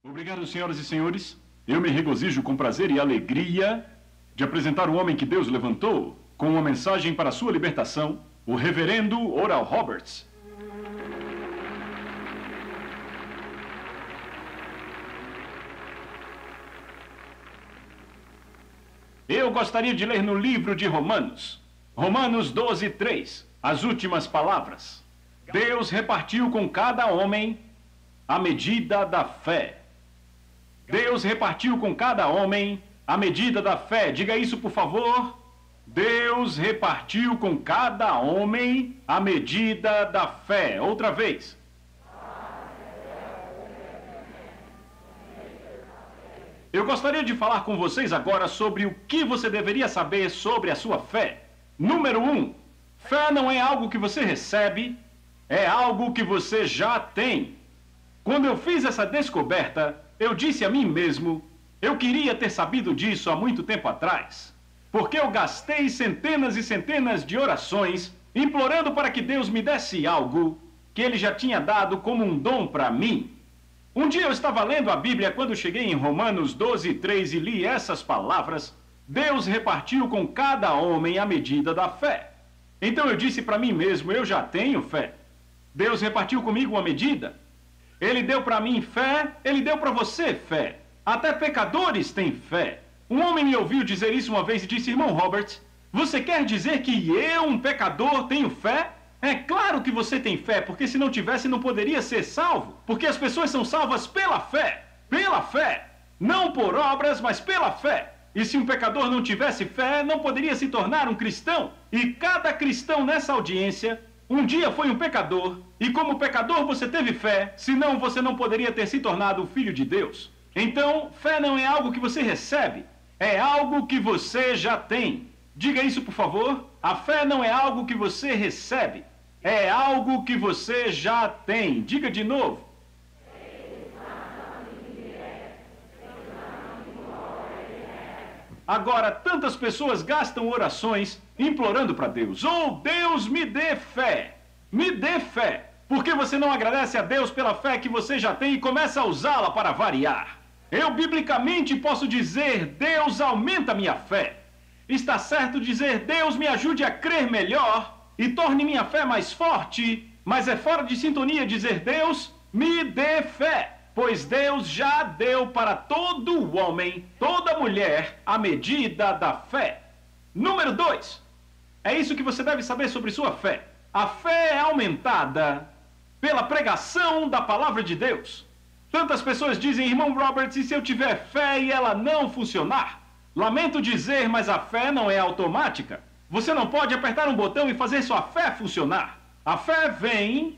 Obrigado, senhoras e senhores. Eu me regozijo com prazer e alegria de apresentar o homem que Deus levantou com uma mensagem para a sua libertação, o reverendo Oral Roberts. Eu gostaria de ler no livro de Romanos, Romanos 12:3, as últimas palavras. Deus repartiu com cada homem a medida da fé. Deus repartiu com cada homem a medida da fé. Diga isso, por favor. Deus repartiu com cada homem a medida da fé. Outra vez. Eu gostaria de falar com vocês agora sobre o que você deveria saber sobre a sua fé. Número 1. Fé não é algo que você recebe, é algo que você já tem. Quando eu fiz essa descoberta, eu disse a mim mesmo, eu queria ter sabido disso há muito tempo atrás, porque eu gastei centenas e centenas de orações implorando para que Deus me desse algo que Ele já tinha dado como um dom para mim. Um dia eu estava lendo a Bíblia quando cheguei em Romanos 12:3 e li essas palavras, Deus repartiu com cada homem a medida da fé. Então eu disse para mim mesmo, eu já tenho fé. Deus repartiu comigo uma medida. Ele deu para mim fé, Ele deu para você fé. Até pecadores têm fé. Um homem me ouviu dizer isso uma vez e disse, irmão Roberts, você quer dizer que eu, um pecador, tenho fé? É claro que você tem fé, porque se não tivesse não poderia ser salvo. Porque as pessoas são salvas pela fé. Pela fé. Não por obras, mas pela fé. E se um pecador não tivesse fé, não poderia se tornar um cristão. E cada cristão nessa audiência um dia foi um pecador, e como pecador você teve fé, senão você não poderia ter se tornado o filho de Deus. Então, fé não é algo que você recebe, é algo que você já tem. Diga isso, por favor. A fé não é algo que você recebe, é algo que você já tem. Diga de novo. Agora, tantas pessoas gastam orações implorando para Deus. Oh, Deus, me dê fé. Me dê fé. Por que você não agradece a Deus pela fé que você já tem e começa a usá-la para variar? Eu, biblicamente, posso dizer, Deus, aumenta minha fé. Está certo dizer, Deus, me ajude a crer melhor e torne minha fé mais forte. Mas é fora de sintonia dizer, Deus, me dê fé. Pois Deus já deu para todo homem, toda mulher, a medida da fé. Número 2. É isso que você deve saber sobre sua fé. A fé é aumentada pela pregação da palavra de Deus. Tantas pessoas dizem, irmão Roberts, e se eu tiver fé e ela não funcionar? Lamento dizer, mas a fé não é automática. Você não pode apertar um botão e fazer sua fé funcionar. A fé vem,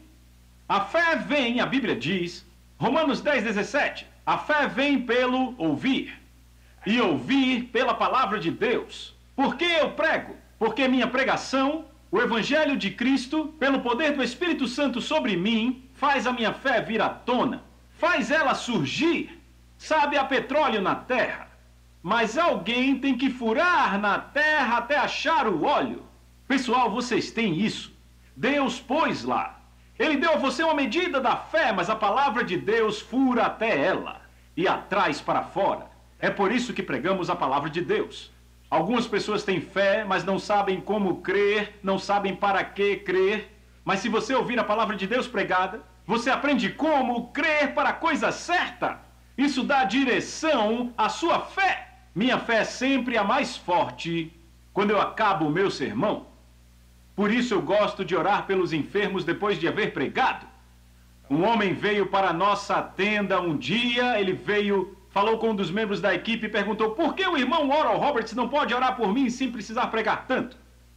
a Bíblia diz, Romanos 10:17, a fé vem pelo ouvir, e ouvir pela palavra de Deus. Por que eu prego? Porque minha pregação, o Evangelho de Cristo, pelo poder do Espírito Santo sobre mim, faz a minha fé vir à tona, faz ela surgir. Sabe, há petróleo na terra, mas alguém tem que furar na terra até achar o óleo. Pessoal, vocês têm isso. Deus pôs lá. Ele deu a você uma medida da fé, mas a palavra de Deus fura até ela e a traz para fora. É por isso que pregamos a palavra de Deus. Algumas pessoas têm fé, mas não sabem como crer, não sabem para que crer. Mas se você ouvir a palavra de Deus pregada, você aprende como crer para a coisa certa. Isso dá direção à sua fé. Minha fé é sempre a mais forte quando eu acabo o meu sermão. Por isso eu gosto de orar pelos enfermos depois de haver pregado. Um homem veio para a nossa tenda um dia, ele veio, falou com um dos membros da equipe e perguntou, por que o irmão Oral Roberts não pode orar por mim sem precisar pregar tanto?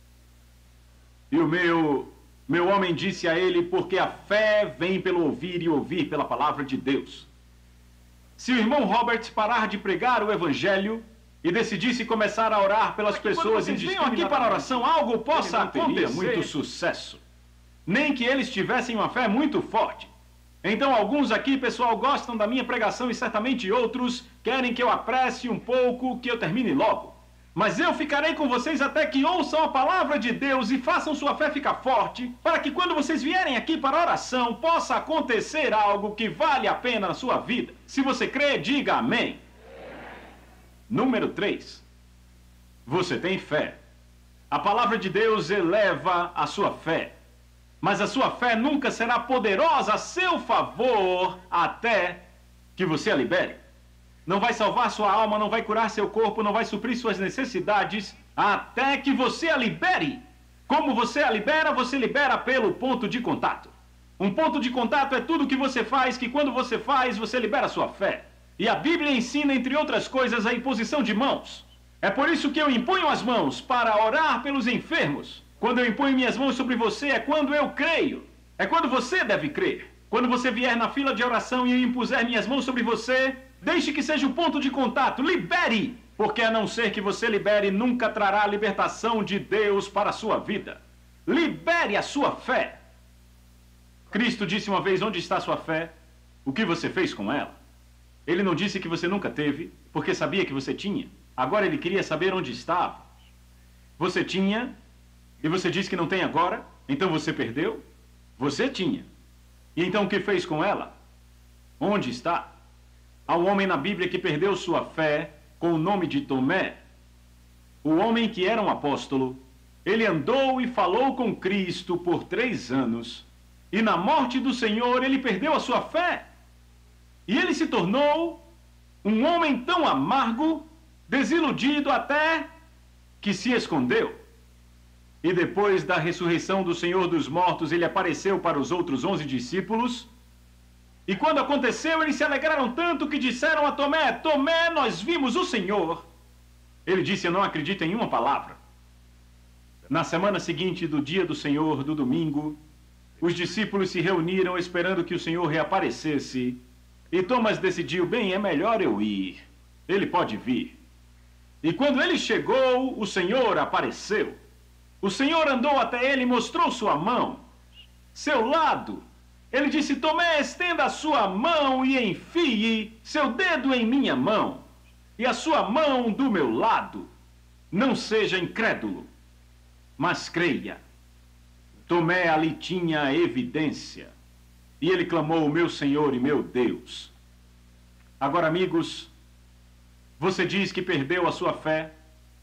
E o meu homem disse a ele, porque a fé vem pelo ouvir e ouvir pela palavra de Deus. Se o irmão Roberts parar de pregar o Evangelho e decidisse começar a orar pelas pessoas indiscriminadamente, aqui para a oração, algo possa acontecer. Muito sucesso. Nem que eles tivessem uma fé muito forte. Então, alguns aqui, pessoal, gostam da minha pregação e certamente outros querem que eu apresse um pouco, que eu termine logo. Mas eu ficarei com vocês até que ouçam a palavra de Deus e façam sua fé ficar forte, para que quando vocês vierem aqui para a oração, possa acontecer algo que vale a pena na sua vida. Se você crê, diga amém. Número 3. Você tem fé. A palavra de Deus eleva a sua fé. Mas a sua fé nunca será poderosa a seu favor até que você a libere. Não vai salvar sua alma, não vai curar seu corpo, não vai suprir suas necessidades até que você a libere. Como você a libera? Você libera pelo ponto de contato. Um ponto de contato é tudo que você faz, que quando você faz, você libera sua fé. E a Bíblia ensina, entre outras coisas, a imposição de mãos. É por isso que eu imponho as mãos para orar pelos enfermos. Quando eu imponho minhas mãos sobre você, é quando eu creio. É quando você deve crer. Quando você vier na fila de oração e eu impuser minhas mãos sobre você, deixe que seja o ponto de contato. Libere! Porque a não ser que você libere, nunca trará a libertação de Deus para a sua vida. Libere a sua fé. Cristo disse uma vez: onde está a sua fé? O que você fez com ela? Ele não disse que você nunca teve, porque sabia que você tinha. Agora ele queria saber onde estava. Você tinha, e você diz que não tem agora, então você perdeu? Você tinha. E então o que fez com ela? Onde está? Há um homem na Bíblia que perdeu sua fé com o nome de Tomé. O homem que era um apóstolo. Ele andou e falou com Cristo por 3 anos. E na morte do Senhor ele perdeu a sua fé. E ele se tornou um homem tão amargo, desiludido até que se escondeu. E depois da ressurreição do Senhor dos mortos, ele apareceu para os outros 11 discípulos. E quando aconteceu, eles se alegraram tanto que disseram a Tomé: Tomé, nós vimos o Senhor. Ele disse: eu não acredito em uma palavra. Na semana seguinte do dia do Senhor, do domingo, os discípulos se reuniram esperando que o Senhor reaparecesse. E Thomas decidiu: bem, é melhor eu ir. Ele pode vir. E quando ele chegou, o Senhor apareceu. O Senhor andou até ele e mostrou sua mão, seu lado. Ele disse: Tomé, estenda a sua mão e enfie seu dedo em minha mão, e a sua mão do meu lado. Não seja incrédulo, mas creia. Tomé ali tinha a evidência, e ele clamou: meu Senhor e meu Deus. Agora, amigos, você diz que perdeu a sua fé.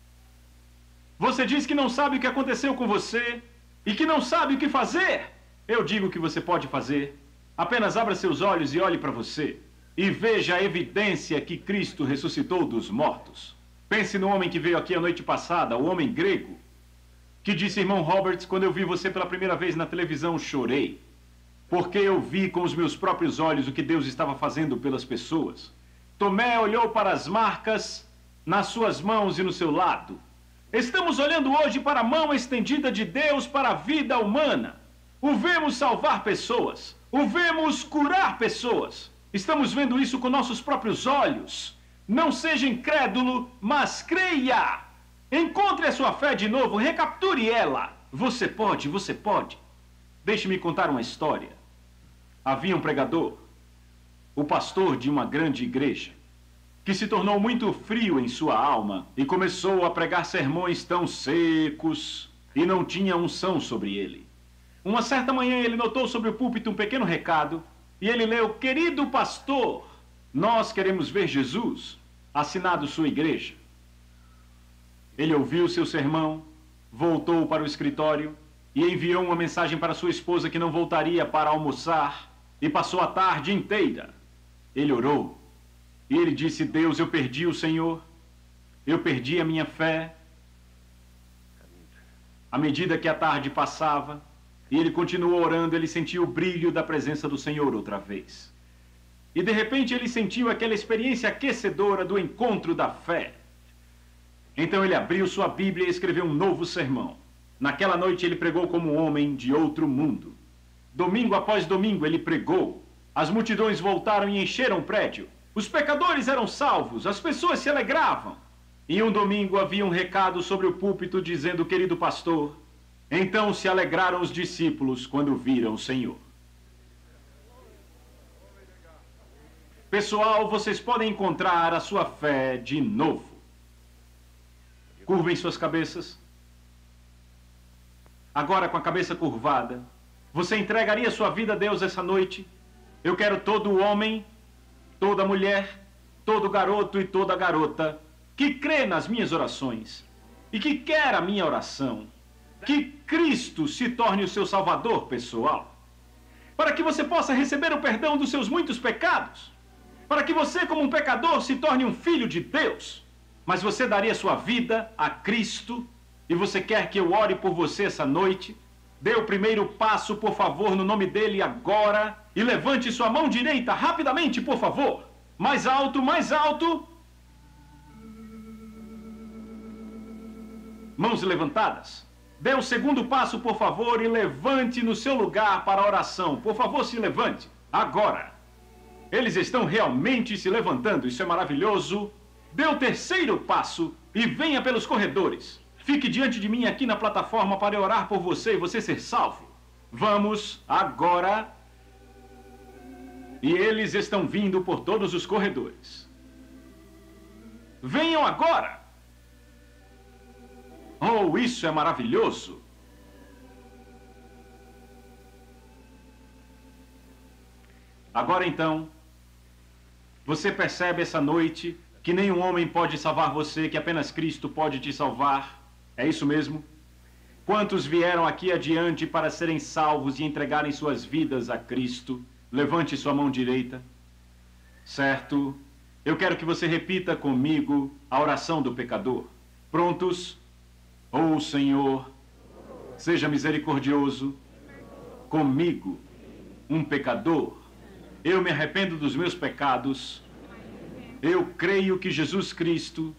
Você diz que não sabe o que aconteceu com você e que não sabe o que fazer. Eu digo que você pode fazer. Apenas abra seus olhos e olhe para você e veja a evidência que Cristo ressuscitou dos mortos. Pense no homem que veio aqui a noite passada, o homem grego, que disse: irmão Roberts, quando eu vi você pela primeira vez na televisão, chorei, porque eu vi com os meus próprios olhos o que Deus estava fazendo pelas pessoas. Tomé olhou para as marcas nas suas mãos e no seu lado. Estamos olhando hoje para a mão estendida de Deus para a vida humana. O vemos salvar pessoas. O vemos curar pessoas. Estamos vendo isso com nossos próprios olhos. Não seja incrédulo, mas creia. Encontre a sua fé de novo, recapture ela. Você pode, você pode. Deixe-me contar uma história. Havia um pregador, o pastor de uma grande igreja, que se tornou muito frio em sua alma e começou a pregar sermões tão secos e não tinha unção sobre ele. Uma certa manhã ele notou sobre o púlpito um pequeno recado e ele leu: querido pastor, nós queremos ver Jesus, assinado sua igreja. Ele ouviu seu sermão, voltou para o escritório e enviou uma mensagem para sua esposa que não voltaria para almoçar e passou a tarde inteira. Ele orou. E ele disse: Deus, eu perdi o Senhor, eu perdi a minha fé. À medida que a tarde passava, e ele continuou orando, ele sentiu o brilho da presença do Senhor outra vez. E de repente ele sentiu aquela experiência aquecedora do encontro da fé. Então ele abriu sua Bíblia e escreveu um novo sermão. Naquela noite ele pregou como um homem de outro mundo. Domingo após domingo ele pregou. As multidões voltaram e encheram o prédio. Os pecadores eram salvos, as pessoas se alegravam. E um domingo havia um recado sobre o púlpito dizendo: querido pastor, então se alegraram os discípulos quando viram o Senhor. Pessoal, vocês podem encontrar a sua fé de novo. Curvem suas cabeças. Agora, com a cabeça curvada, você entregaria sua vida a Deus essa noite? Eu quero todo homem, toda mulher, todo garoto e toda garota que crê nas minhas orações e que quer a minha oração, que Cristo se torne o seu Salvador pessoal, para que você possa receber o perdão dos seus muitos pecados, para que você, como um pecador, se torne um filho de Deus. Mas você daria sua vida a Cristo e você quer que eu ore por você essa noite? Dê o primeiro passo, por favor, no nome dele agora e levante sua mão direita rapidamente, por favor. Mais alto, mais alto. Mãos levantadas. Dê o segundo passo, por favor, e levante no seu lugar para a oração. Por favor, se levante. Agora. Eles estão realmente se levantando. Isso é maravilhoso. Dê o terceiro passo e venha pelos corredores. Fique diante de mim aqui na plataforma para eu orar por você e você ser salvo. Vamos agora. E eles estão vindo por todos os corredores. Venham agora. Oh, isso é maravilhoso. Agora então, você percebe essa noite que nenhum homem pode salvar você, que apenas Cristo pode te salvar. É isso mesmo? Quantos vieram aqui adiante para serem salvos e entregarem suas vidas a Cristo? Levante sua mão direita. Certo? Eu quero que você repita comigo a oração do pecador. Prontos? Oh, Senhor, seja misericordioso comigo, um pecador. Eu me arrependo dos meus pecados. Eu creio que Jesus Cristo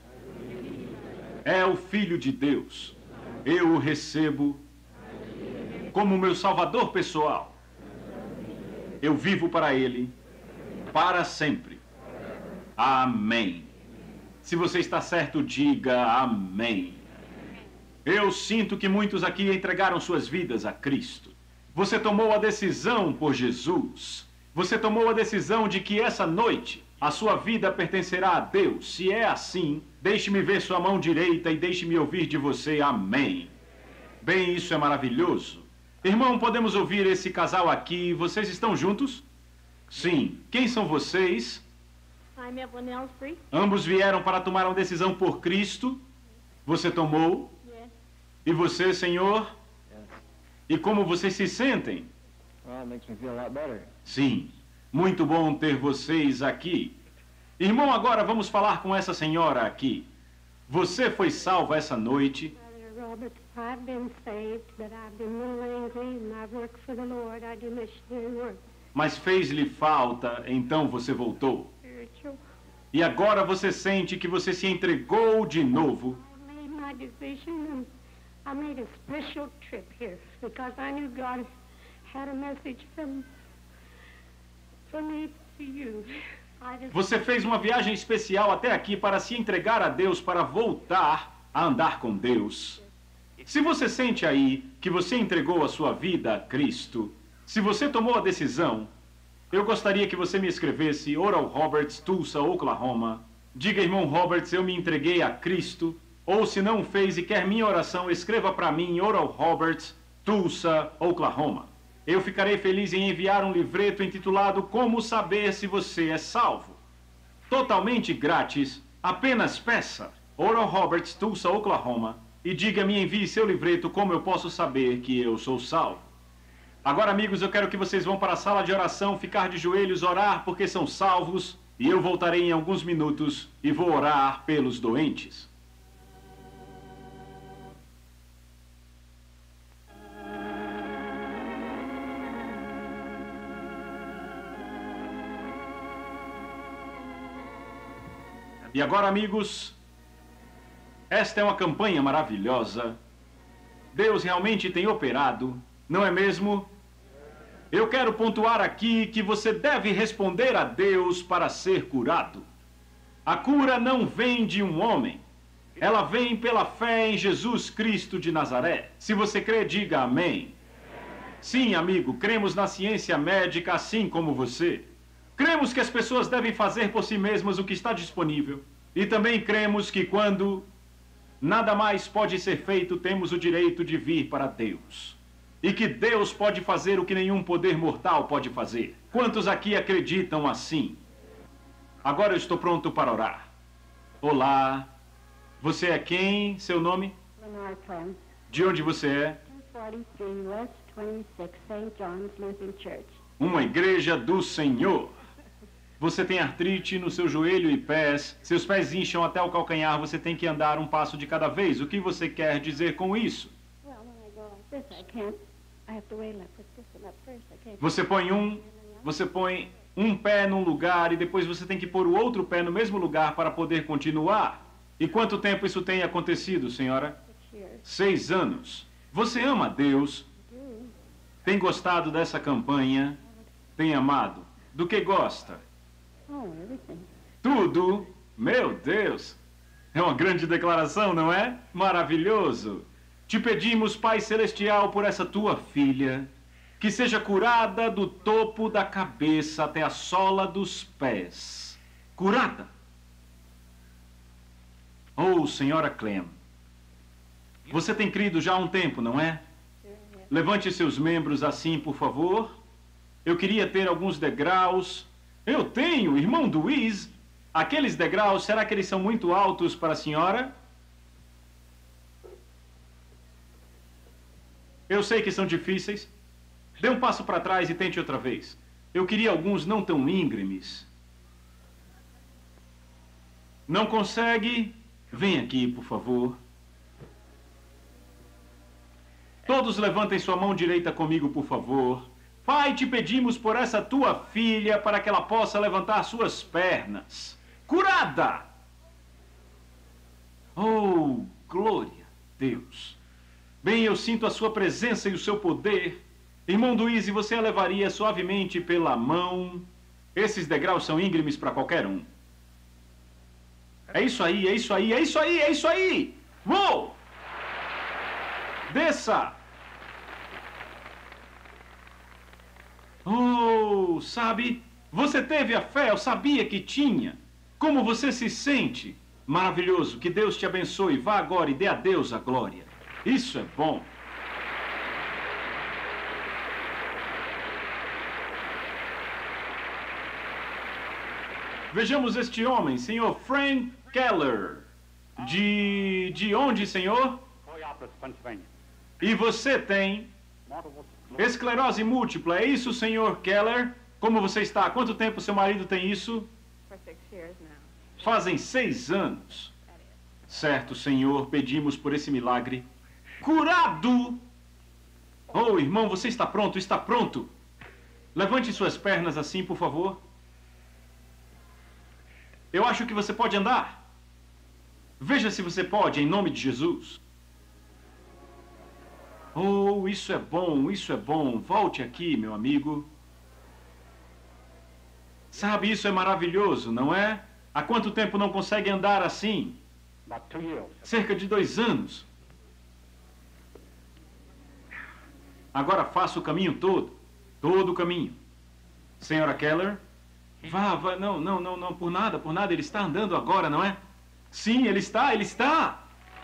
é o Filho de Deus. Eu o recebo como meu Salvador pessoal. Eu vivo para Ele, para sempre. Amém. Se você está certo, diga amém. Eu sinto que muitos aqui entregaram suas vidas a Cristo. Você tomou a decisão por Jesus. Você tomou a decisão de que essa noite a sua vida pertencerá a Deus. Se é assim, deixe-me ver sua mão direita e deixe-me ouvir de você amém. Bem, isso é maravilhoso. Irmão, podemos ouvir esse casal aqui. Vocês estão juntos? Sim. Quem são vocês? I'm Evelyn Ellsbury. Ambos vieram para tomar uma decisão por Cristo. Você tomou? Yes. E você, Senhor? E como vocês se sentem? Well, it makes me feel a lot better. Sim. Muito bom ter vocês aqui. Irmão, agora vamos falar com essa senhora aqui. Você foi salvo essa noite? Brother Robert, I've been saved, but I've been a little angry and I've worked for the Lord. I do missionary work. Mas fez-lhe falta, então você voltou. Spiritual. E agora você sente que você se entregou de novo. I made my decision and I made a special trip here because I knew God had a message from me to you. I just Você fez uma viagem especial até aqui para se entregar a Deus, para voltar a andar com Deus. Se você sente aí que você entregou a sua vida a Cristo, se você tomou a decisão, eu gostaria que você me escrevesse Oral Roberts, Tulsa, Oklahoma. Diga, irmão Roberts, eu me entreguei a Cristo. Ou se não fez e quer minha oração, escreva para mim Oral Roberts, Tulsa, Oklahoma. Eu ficarei feliz em enviar um livreto intitulado Como Saber Se Você é Salvo. Totalmente grátis, apenas peça Oral Roberts, Tulsa, Oklahoma e diga-me, envie seu livreto Como Eu Posso Saber Que Eu Sou Salvo. Agora, amigos, eu quero que vocês vão para a sala de oração, ficar de joelhos, orar porque são salvos e eu voltarei em alguns minutos e vou orar pelos doentes. E agora, amigos, esta é uma campanha maravilhosa. Deus realmente tem operado, não é mesmo? Eu quero pontuar aqui que você deve responder a Deus para ser curado. A cura não vem de um homem. Ela vem pela fé em Jesus Cristo de Nazaré. Se você crê, diga amém. Sim, amigo, cremos na ciência médica assim como você. Cremos que as pessoas devem fazer por si mesmas o que está disponível. E também cremos que quando nada mais pode ser feito, temos o direito de vir para Deus. E que Deus pode fazer o que nenhum poder mortal pode fazer. Quantos aqui acreditam assim? Agora eu estou pronto para orar. Olá. Você é quem? Seu nome? Lenore Clem, De onde você é? 243 West 26 St. John's Lutheran Church. Uma igreja do Senhor. Você tem artrite no seu joelho e pés. Seus pés incham até o calcanhar. Você tem que andar um passo de cada vez. O que você quer dizer com isso? Well, when I go like this, I can't. I have to wait like put this one up first. I can't. Você põe um pé num lugar e depois você tem que pôr o outro pé no mesmo lugar para poder continuar. E quanto tempo isso tem acontecido, senhora? 6 years. 6 anos. Você ama a Deus? Tem gostado dessa campanha? Tem amado? Do que gosta? Oh, everything. Tudo? Meu Deus! É uma grande declaração, não é? Maravilhoso! Te pedimos, Pai Celestial, por essa tua filha, que seja curada do topo da cabeça até a sola dos pés. Curada! Oh, senhora Clem, você tem crido já há um tempo, não é? Levante seus membros assim, por favor. Eu queria ter alguns degraus. Eu tenho, irmão Luiz. Aqueles degraus, será que eles são muito altos para a senhora? Eu sei que são difíceis. Dê um passo para trás e tente outra vez. Eu queria alguns não tão íngremes. Não consegue? Vem aqui, por favor. Todos levantem sua mão direita comigo, por favor. Pai, te pedimos por essa tua filha para que ela possa levantar suas pernas. Curada! Oh, glória a Deus. Bem, eu sinto a sua presença e o seu poder. Irmão Luiz, você a levaria suavemente pela mão. Esses degraus são íngremes para qualquer um. É isso aí, é isso aí, é isso aí, é isso aí! Uou! Desça! Oh, sabe, você teve a fé, eu sabia que tinha. Como você se sente? Maravilhoso, que Deus te abençoe. Vá agora e dê a Deus a glória. Isso é bom. Vejamos este homem, senhor Frank Keller. De onde, senhor? Coyopolis, Pennsylvania. E você tem esclerose múltipla, é isso, senhor Keller? Como você está? Há quanto tempo seu marido tem isso? For 6 years now. Fazem 6 anos. Certo, senhor, pedimos por esse milagre. Curado! Oh, irmão, você está pronto, está pronto. Levante suas pernas assim, por favor. Eu acho que você pode andar. Veja se você pode, em nome de Jesus. Oh, isso é bom, isso é bom. Volte aqui, meu amigo. Sabe, isso é maravilhoso, não é? Há quanto tempo não consegue andar assim? About 2 years. Cerca de 2 anos. Agora faça o caminho todo. Todo o caminho. Senhora Keller? Vá, não, por nada, ele está andando agora, não é? Sim, ele está, ele está!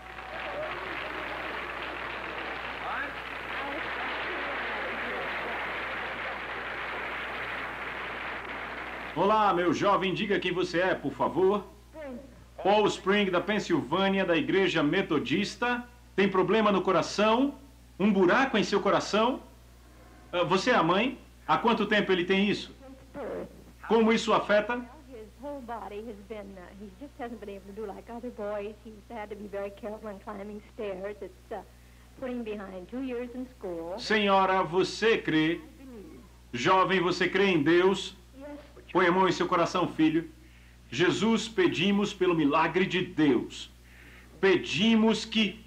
Olá, meu jovem, diga quem você é, por favor. Paul Spring, da Pensilvânia, da Igreja Metodista. Tem problema no coração? Um buraco em seu coração? Você é a mãe? Há quanto tempo ele tem isso? Como isso afeta? His whole body has been, he just hasn't been able to do like other boys. He's had to be very careful when climbing stairs. It's putting behind 2 years in school. Senhora, você crê? Jovem, você crê em Deus? Yes. Põe a mão em seu coração, filho. Jesus, pedimos pelo milagre de Deus. Pedimos que...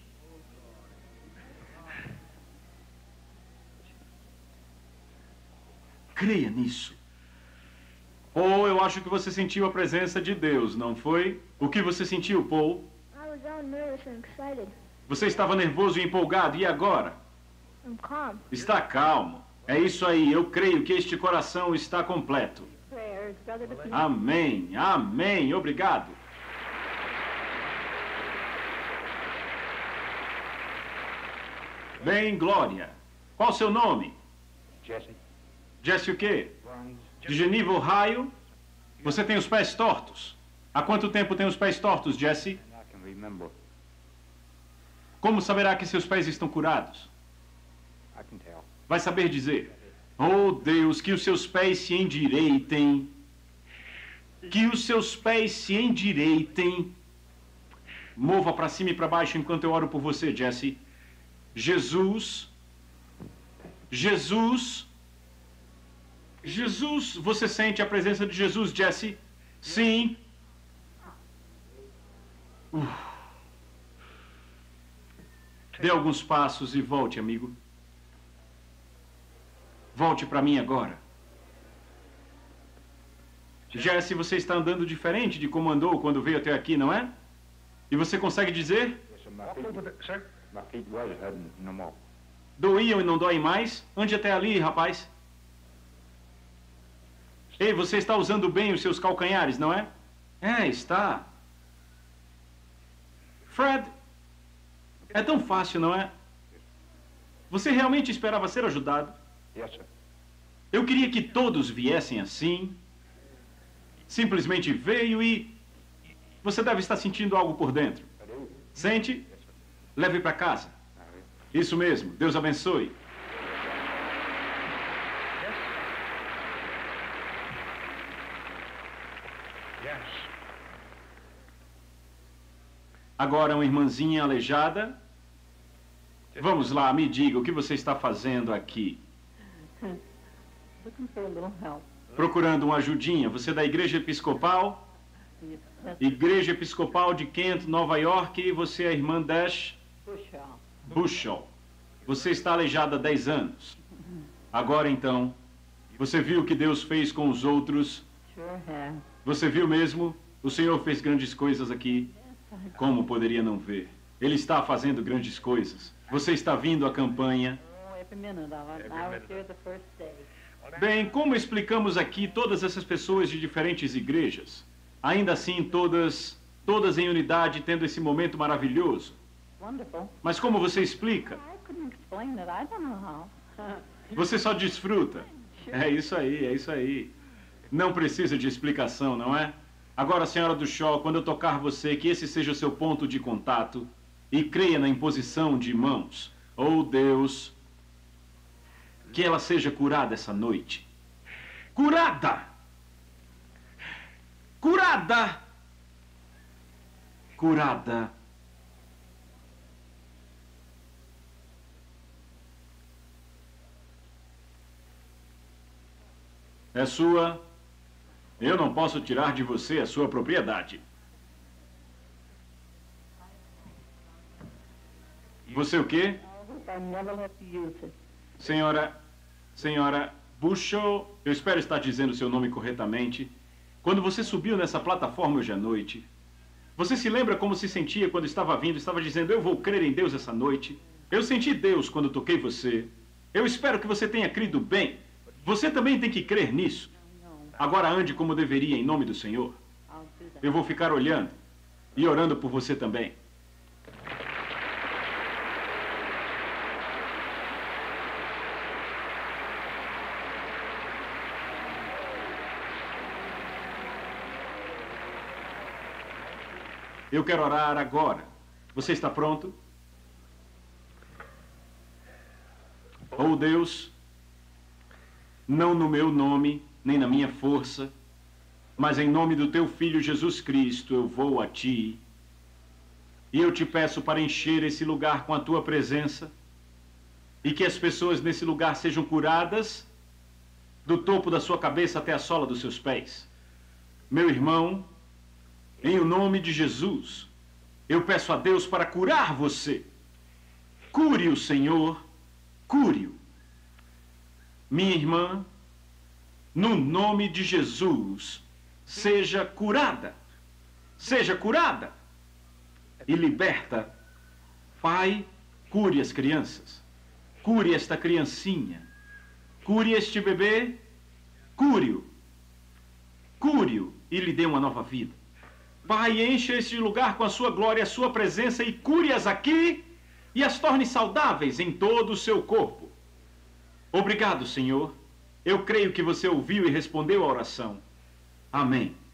Creia nisso. Paul, eu acho que você sentiu a presença de Deus, não foi? O que você sentiu, Paul? I was all nervous and excited. Você estava nervoso e empolgado, e agora? I'm calm. Está calmo. É isso aí, eu creio que este coração está completo. Prayers, Brother DePete. Amém, amém, obrigado. Bem, Glória. Qual o seu nome? Jesse. Jesse o quê? Burns. De Geneva, Ohio? Você tem os pés tortos. Há quanto tempo tem os pés tortos, Jesse? I can remember. Como saberá que seus pés estão curados? I can tell. Vai saber dizer: oh, Deus, que os seus pés se endireitem. Que os seus pés se endireitem. Mova para cima e para baixo enquanto eu oro por você, Jesse. Jesus. Jesus. Jesus. Você sente a presença de Jesus, Jesse? Sim. Dê alguns passos e volte, amigo. Volte para mim agora. Jesse, você está andando diferente de como andou quando veio até aqui, não é? E você consegue dizer? Yes, sir. My feet was hurting no more. Doíam e não doem mais? Ande até ali, rapaz. Ei, você está usando bem os seus calcanhares, não é? É, está. Fred, é tão fácil, não é? Você realmente esperava ser ajudado? Yes, sir. Eu queria que todos viessem assim. Simplesmente veio e... Você deve estar sentindo algo por dentro. I do. Sente? Leve para casa. Isso mesmo. Deus abençoe. Yes. Agora uma irmãzinha aleijada. Vamos lá, me diga o que você está fazendo aqui. Looking for a little help. Procurando uma ajudinha. Você é da Igreja Episcopal? Igreja Episcopal de Kent, Nova York. E você é a irmã Dash Bushell. Você está aleijada há 10 anos. Agora então, você viu o que Deus fez com os outros? Sure have. Você viu mesmo? O Senhor fez grandes coisas aqui. Como poderia não ver? Ele está fazendo grandes coisas. Você está vindo à campanha. Oh, every minute of it. I was here the first day. Bem, como explicamos aqui todas essas pessoas de diferentes igrejas? Ainda assim, todas em unidade, tendo esse momento maravilhoso. Wonderful. Mas como você explica? I couldn't explain it. I don't know how. Você só desfruta. É isso aí, é isso aí. Não precisa de explicação, não é? Agora, senhora do Shaw, quando eu tocar você, que esse seja o seu ponto de contato e creia na imposição de mãos. Oh, Deus, que ela seja curada essa noite. Curada! Curada! Curada! É sua. Eu não posso tirar de você a sua propriedade. Você o quê? I hope I never let you use it. Senhora Bushell, eu espero estar dizendo o seu nome corretamente. Quando você subiu nessa plataforma hoje à noite, você se lembra como se sentia quando estava vindo, estava dizendo, eu vou crer em Deus essa noite? Eu senti Deus quando toquei você. Eu espero que você tenha crido bem. Você também tem que crer nisso. Agora ande como deveria, em nome do Senhor. I'll do that. Eu vou ficar olhando e orando por você também. Eu quero orar agora. Você está pronto? Oh Deus, não no meu nome, nem na minha força, mas em nome do teu Filho Jesus Cristo eu vou a ti. E eu te peço para encher esse lugar com a tua presença e que as pessoas nesse lugar sejam curadas do topo da sua cabeça até a sola dos seus pés. Meu irmão, em o nome de Jesus, eu peço a Deus para curar você. Cure-o, Senhor, cure-o. Minha irmã, no nome de Jesus, seja curada. Seja curada e liberta. Pai, cure as crianças. Cure esta criancinha. Cure este bebê. Cure-o. Cure-o e lhe dê uma nova vida. Pai, encha este lugar com a sua glória, a sua presença e cure-as aqui e as torne saudáveis em todo o seu corpo. Obrigado, Senhor. Eu creio que você ouviu e respondeu a oração. Amém.